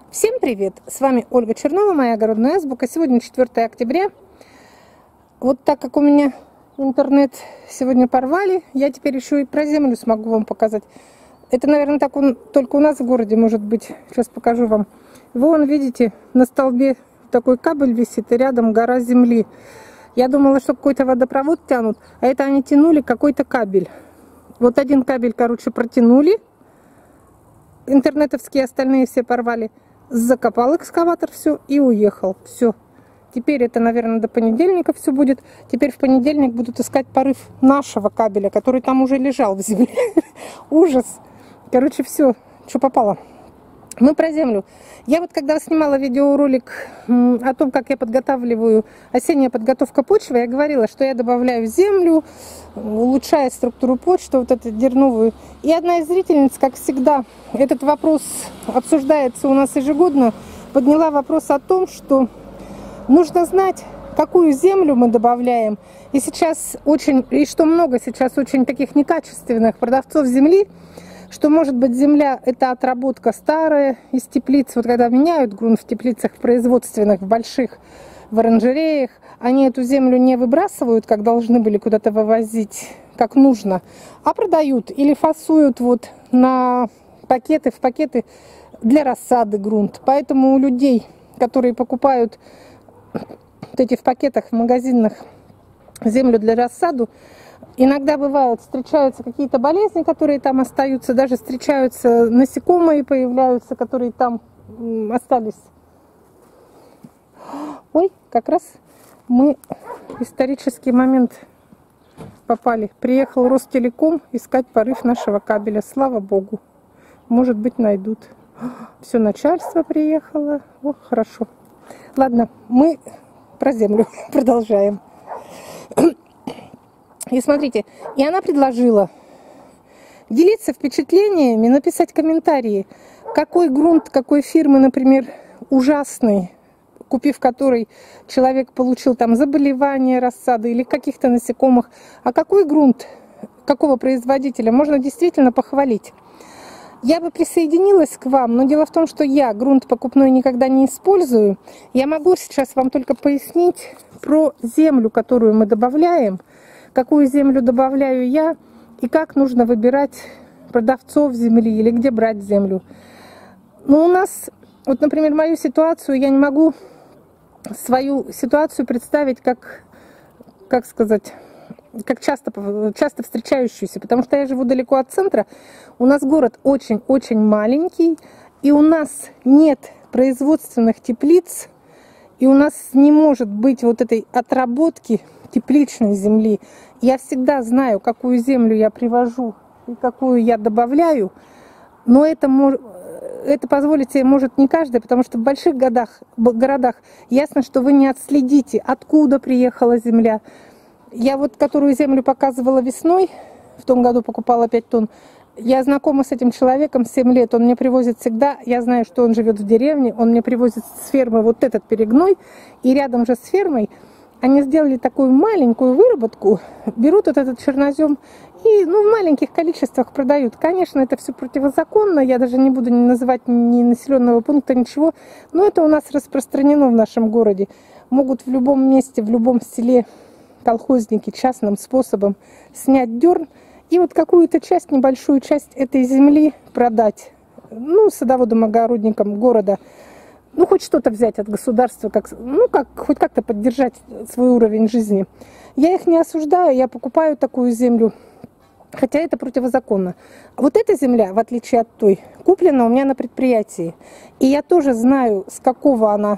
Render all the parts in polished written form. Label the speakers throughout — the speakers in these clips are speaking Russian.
Speaker 1: Всем привет! С вами Ольга Чернова, моя огородная азбука. Сегодня 4 октября. Вот так как у меня интернет сегодня порвали, я теперь еще и про землю смогу вам показать. Это, наверное, так только у нас в городе может быть. Сейчас покажу вам. Вон, видите, на столбе такой кабель висит, и рядом гора земли. Я думала, что какой-то водопровод тянут, а это они тянули какой-то кабель. Вот один кабель, короче, протянули. Интернетовские остальные все порвали. Закопал экскаватор, все, и уехал. Все. Теперь это, наверное, до понедельника все будет. Теперь в понедельник будут искать порыв нашего кабеля, который там уже лежал в земле. Ужас. Короче, все, что попало. Мы про землю. Я вот когда снимала видеоролик о том, как я подготавливаю осенняя подготовка почвы, я говорила, что я добавляю землю, улучшая структуру почвы, вот эту дерновую. И одна из зрительниц, как всегда, этот вопрос обсуждается у нас ежегодно, подняла вопрос о том, что нужно знать, какую землю мы добавляем. И сейчас очень, и что много сейчас очень таких некачественных продавцов земли, что, может быть, земля – это отработка старая из теплиц. Вот когда меняют грунт в теплицах производственных, в больших, в оранжереях, они эту землю не выбрасывают, как должны были куда-то вывозить, как нужно, а продают или фасуют вот на пакеты, в пакеты для рассады грунт. Поэтому у людей, которые покупают вот эти в пакетах, в магазинах землю для рассаду, иногда бывают, встречаются какие-то болезни, которые там остаются, даже встречаются насекомые, появляются, которые там остались. Ой, как раз мы в исторический момент попали. Приехал Ростелеком искать порыв нашего кабеля. Слава Богу. Может быть, найдут. Все начальство приехало. О, хорошо. Ладно, мы про землю продолжаем. И смотрите, и она предложила делиться впечатлениями, написать комментарии, какой грунт, какой фирмы, например, ужасный, купив который человек получил там заболевание рассады или каких-то насекомых, а какой грунт, какого производителя можно действительно похвалить. Я бы присоединилась к вам, но дело в том, что я грунт покупной никогда не использую. Я могу сейчас вам только пояснить про землю, которую мы добавляем, какую землю добавляю я и как нужно выбирать продавцов земли или где брать землю. Но у нас, вот, например, мою ситуацию, я не могу свою ситуацию представить как сказать, как часто встречающуюся, потому что я живу далеко от центра, у нас город очень-очень маленький, и у нас нет производственных теплиц, и у нас не может быть вот этой отработки тепличной земли. Я всегда знаю, какую землю я привожу и какую я добавляю, но это позволить себе может не каждый, потому что в больших городах ясно, что вы не отследите, откуда приехала земля. Я вот которую землю показывала весной, в том году покупала 5 тонн, я знакома с этим человеком 7 лет, он мне привозит всегда, я знаю, что он живет в деревне, он мне привозит с фермы вот этот перегной, и рядом же с фермой они сделали такую маленькую выработку, берут вот этот чернозем и в маленьких количествах продают. Конечно, это все противозаконно, я даже не буду называть ни населенного пункта, ничего, но это у нас распространено в нашем городе. Могут в любом месте, в любом селе колхозники частным способом снять дерн и вот какую-то часть, небольшую часть этой земли продать, садоводам, огородникам города. Хоть что-то взять от государства, хоть как-то поддержать свой уровень жизни. Я их не осуждаю, я покупаю такую землю, хотя это противозаконно. Вот эта земля, в отличие от той, куплена у меня на предприятии. И я тоже знаю, с какого она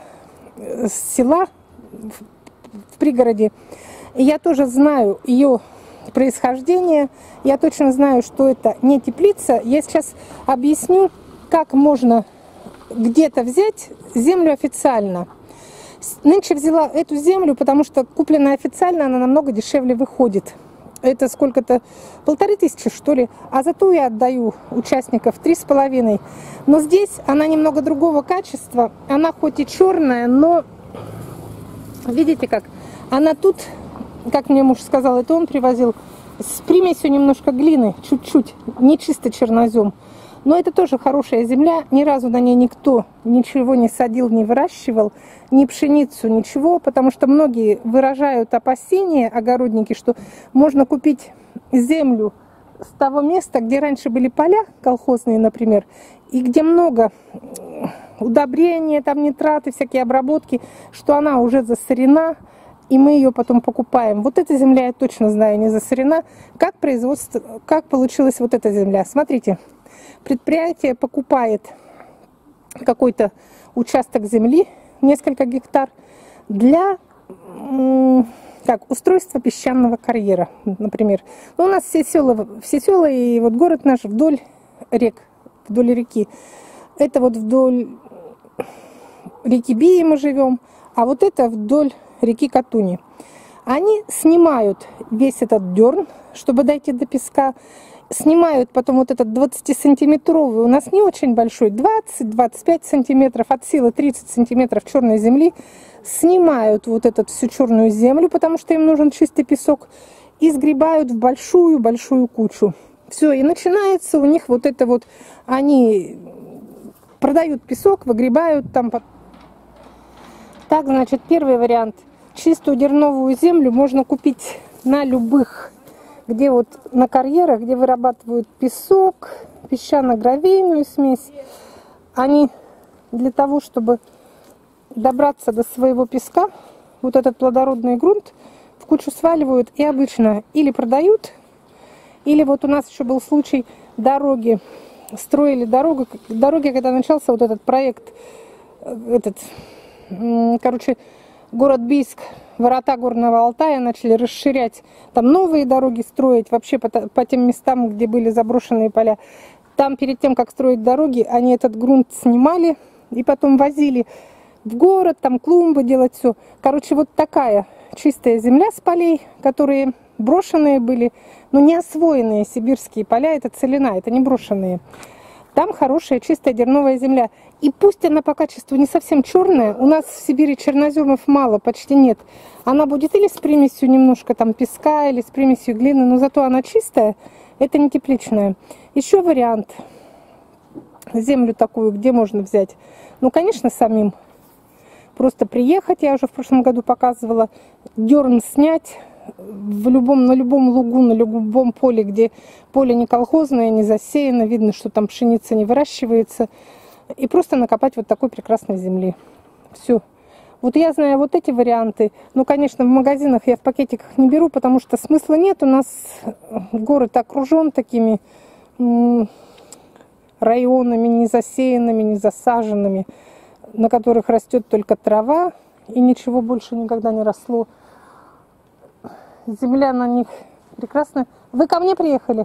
Speaker 1: села в пригороде. И я тоже знаю ее происхождение. Я точно знаю, что это не теплица. Я сейчас объясню, как можно где-то взять землю официально. Нынче взяла эту землю, потому что купленная официально, она намного дешевле выходит. Это сколько-то, 1500, что ли. А зато я отдаю участников 3,5. Но здесь она немного другого качества. Она хоть и черная, но видите как? Она тут, как мне муж сказал, это он привозил, с примесью немножко глины, чуть-чуть, не чисто чернозем. Но это тоже хорошая земля, ни разу на ней никто ничего не садил, не выращивал, ни пшеницу, ничего, потому что многие выражают опасения, огородники, что можно купить землю с того места, где раньше были поля колхозные, например, и где много удобрения, там нитраты, всякие обработки, что она уже засорена, и мы ее потом покупаем. Вот эта земля, я точно знаю, не засорена. Как получилась вот эта земля? Смотрите. Предприятие покупает какой-то участок земли, несколько гектар, для устройства песчаного карьера, например. Ну, у нас все села и вот город наш вдоль рек, вдоль реки. Это вот вдоль реки Бии мы живем, а вот это вдоль реки Катуни. Они снимают весь этот дерн, чтобы дойти до песка. Снимают потом вот этот 20-сантиметровый, у нас не очень большой, 20-25 сантиметров, от силы 30 сантиметров черной земли. Снимают вот эту всю черную землю, потому что им нужен чистый песок, и сгребают в большую-большую кучу. Все, и начинается у них вот это вот, они продают песок, выгребают там. Так, значит, первый вариант. Чистую дерновую землю можно купить на любых, где вот на карьерах, где вырабатывают песок, песчано-гравийную смесь. Они для того, чтобы добраться до своего песка, вот этот плодородный грунт в кучу сваливают и обычно или продают, или вот у нас еще был случай дороги, строили дороги, когда начался вот этот проект, город Бийск, ворота Горного Алтая начали расширять, там новые дороги строить, вообще по тем местам, где были заброшенные поля. Там перед тем, как строить дороги, они этот грунт снимали и потом возили в город, там клумбы делать, все. Короче, вот такая чистая земля с полей, которые брошенные были, но не освоенные сибирские поля, это целина, это не брошенные. Там хорошая чистая дерновая земля. И пусть она по качеству не совсем черная, у нас в Сибири черноземов мало, почти нет. Она будет или с примесью немножко там песка, или с примесью глины, но зато она чистая, это не тепличная. Еще вариант. Землю такую, где можно взять? Ну, конечно, самим. Просто приехать, я уже в прошлом году показывала, дерн снять на любом лугу, на любом поле, где поле не колхозное, не засеяно, видно, что там пшеница не выращивается, и просто накопать вот такой прекрасной земли. Все. Вот я знаю вот эти варианты. Ну, конечно, в магазинах я в пакетиках не беру, потому что смысла нет. У нас город окружен такими районами, не засеянными, не засаженными, на которых растет только трава, и ничего больше никогда не росло. Земля на них прекрасная. Вы ко мне приехали?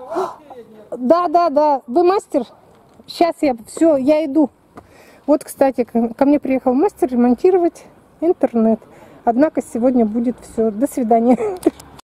Speaker 1: Да. Вы мастер? Сейчас я иду. Вот, кстати, ко мне приехал мастер ремонтировать интернет. Однако сегодня будет все. До свидания.